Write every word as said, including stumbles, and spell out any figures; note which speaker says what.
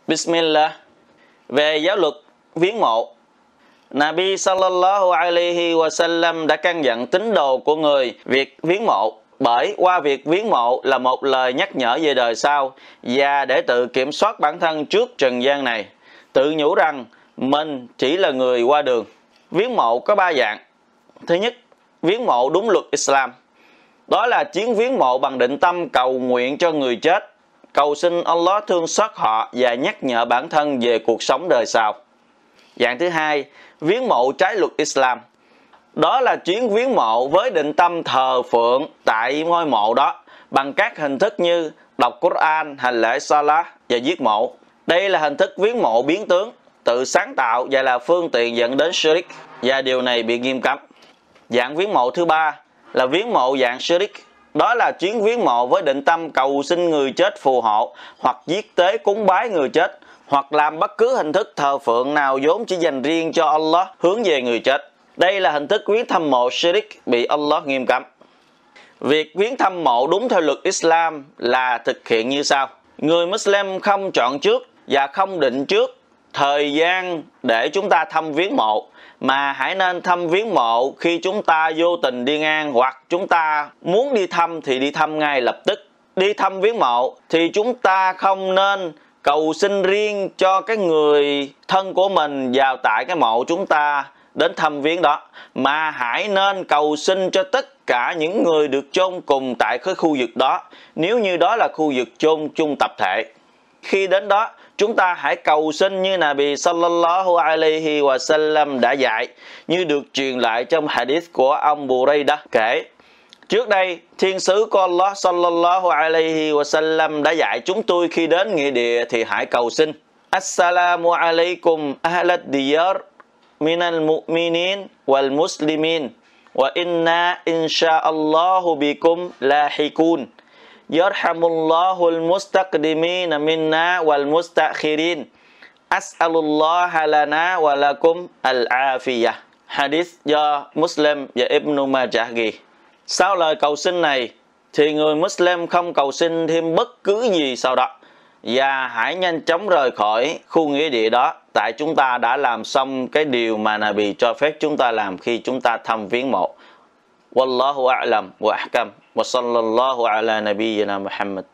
Speaker 1: Bismillah. Về giáo luật viếng mộ, Nabi sallallahu alaihi wasallam đã căn dặn tín đồ của người việc viếng mộ, bởi qua việc viếng mộ là một lời nhắc nhở về đời sau và để tự kiểm soát bản thân trước trần gian này, tự nhủ rằng mình chỉ là người qua đường. Viếng mộ có ba dạng. Thứ nhất, viếng mộ đúng luật Islam. Đó là chuyến viếng mộ bằng định tâm cầu nguyện cho người chết, cầu xin Allah thương xót họ và nhắc nhở bản thân về cuộc sống đời sau. Dạng thứ hai, viếng mộ trái luật Islam. Đó là chuyến viếng mộ với định tâm thờ phượng tại ngôi mộ đó bằng các hình thức như đọc Quran, hành lễ Salah và giết mộ. Đây là hình thức viếng mộ biến tướng, tự sáng tạo và là phương tiện dẫn đến shirk, và điều này bị nghiêm cấm. Dạng viếng mộ thứ ba là viếng mộ dạng shirk. Đó là chuyến viếng mộ với định tâm cầu xin người chết phù hộ, hoặc giết tế cúng bái người chết, hoặc làm bất cứ hình thức thờ phượng nào vốn chỉ dành riêng cho Allah hướng về người chết. Đây là hình thức viếng thăm mộ shirk bị Allah nghiêm cấm. Việc viếng thăm mộ đúng theo luật Islam là thực hiện như sau. Người Muslim không chọn trước và không định trước thời gian để chúng ta thăm viếng mộ, mà hãy nên thăm viếng mộ khi chúng ta vô tình đi ngang, hoặc chúng ta muốn đi thăm thì đi thăm ngay lập tức. Đi thăm viếng mộ thì chúng ta không nên cầu xin riêng cho cái người thân của mình vào tại cái mộ chúng ta đến thăm viếng đó, mà hãy nên cầu xin cho tất cả những người được chôn cùng tại cái khu vực đó, nếu như đó là khu vực chôn chung tập thể. Khi đến đó, chúng ta hãy cầu xin như Nabi sallallahu alaihi wasallam đã dạy, như được truyền lại trong hadith của ông Buraidah kể. Trước đây, thiên sứ của Allah sallallahu alaihi wasallam đã dạy chúng tôi khi đến nghĩa địa thì hãy cầu xin: Assalamu alaikum ahlad diyar minal mu'minin wal muslimin wa inna insha'allahu bikum lahikun. Yarhamullahul mustaqdimina minna wal mustakhirin. As'alullaha lana wa lakum al-afiyah. Hadith do Muslim và Ibn Majah ghi. Sau lời cầu xin này thì người Muslim không cầu xin thêm bất cứ gì sau đó, và hãy nhanh chóng rời khỏi khu nghĩa địa đó, tại chúng ta đã làm xong cái điều mà Nabi cho phép chúng ta làm khi chúng ta thăm viếng mộ. Wallahu a'lam wa ahkam wa sallallahu ala nabiyyina Muhammad.